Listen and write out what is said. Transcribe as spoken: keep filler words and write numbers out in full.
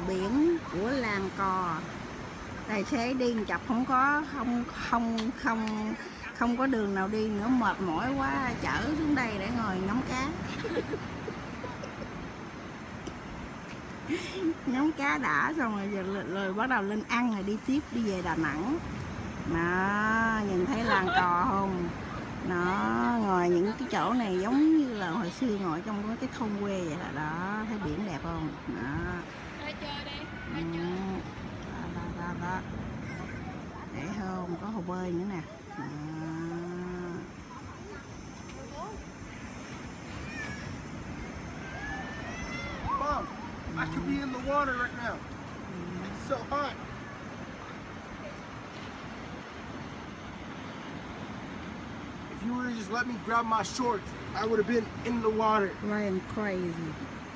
biển của làng cò. Tài xế đi chập không có không không không không có đường nào đi nữa, mệt mỏi quá chở xuống đây để ngồi ngắm cá. Ngắm cá đã xong rồi giờ rồi, rồi bắt đầu lên ăn rồi đi tiếp đi về Đà Nẵng. Đó, nhìn thấy làng cò không? Nó ngồi những cái chỗ này giống như là hồi xưa ngồi trong cái thôn quê vậy là đó, thấy biển đẹp không? Đó. Ừ. Đó, đó, đó, đó. Để không có hồ bơi nữa nè. Đó. Mom, I could be in the water right now. It's so hot. If you would have just let me grab my shorts, I would have been in the water. Ryan crazy.